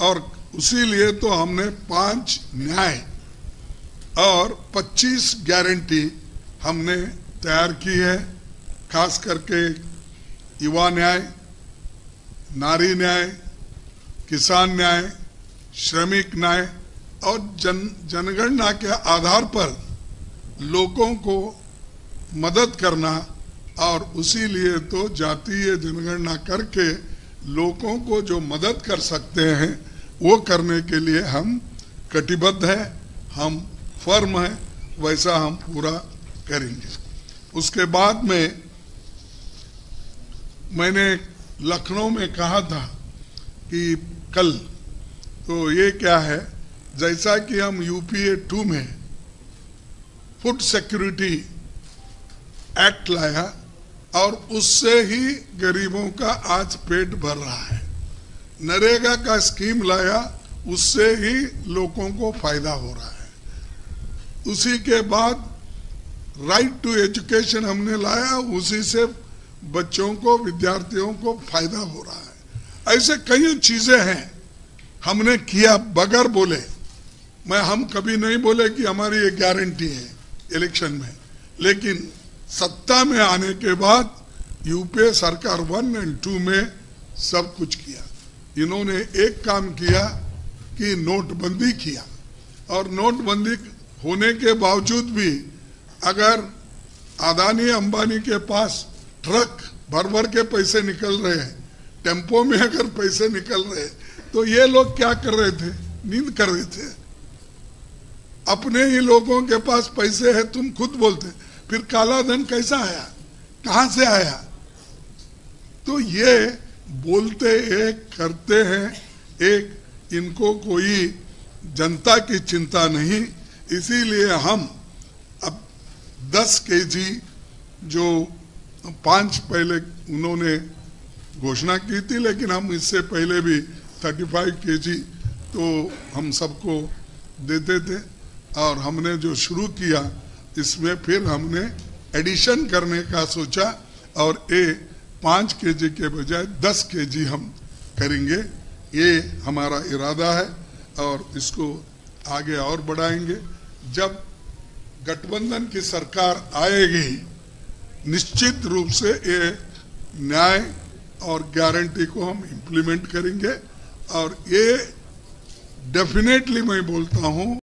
और उसी लिए तो हमने 5 न्याय और 25 गारंटी हमने तैयार की है। खास करके युवा न्याय, नारी न्याय, किसान न्याय, श्रमिक न्याय और जनगणना के आधार पर लोगों को मदद करना, और उसी लिए तो जातीय जनगणना करके लोगों को जो मदद कर सकते हैं वो करने के लिए हम कटिबद्ध हैं, हम फर्म हैं, वैसा हम पूरा करेंगे। उसके बाद में मैंने लखनऊ में कहा था कि कल, तो ये क्या है, जैसा कि हम यूपीए 2 में फूड सिक्योरिटी एक्ट लाया और उससे ही गरीबों का आज पेट भर रहा है, नरेगा का स्कीम लाया उससे ही लोगों को फायदा हो रहा है, उसी के बाद राइट टू एजुकेशन हमने लाया, उसी से बच्चों को, विद्यार्थियों को फायदा हो रहा है। ऐसे कई चीजें हैं हमने किया बगैर बोले। हम कभी नहीं बोले कि हमारी ये गारंटी है इलेक्शन में, लेकिन सत्ता में आने के बाद यूपीए सरकार 1 और 2 में सब कुछ किया। इन्होंने एक काम किया कि नोटबंदी किया, और नोटबंदी होने के बावजूद भी अगर अदानी अंबानी के पास ट्रक भर भर के पैसे निकल रहे हैं, टेम्पो में अगर पैसे निकल रहे, तो ये लोग क्या कर रहे थे? नींद कर रहे थे। अपने ही लोगों के पास पैसे है, तुम खुद बोलते, फिर काला धन कैसा आया, कहां से आया? तो ये बोलते एक, करते हैं एक, इनको कोई जनता की चिंता नहीं। इसीलिए हम अब 10 केजी जो 5 पहले उन्होंने घोषणा की थी, लेकिन हम इससे पहले भी 35 केजी तो हम सबको देते थे, और हमने जो शुरू किया इसमें फिर हमने एडिशन करने का सोचा, और ये 5 केजी के बजाय 10 केजी हम करेंगे, ये हमारा इरादा है, और इसको आगे और बढ़ाएंगे। जब गठबंधन की सरकार आएगी, निश्चित रूप से ये न्याय और गारंटी को हम इम्प्लीमेंट करेंगे, और ये डेफिनेटली मैं बोलता हूं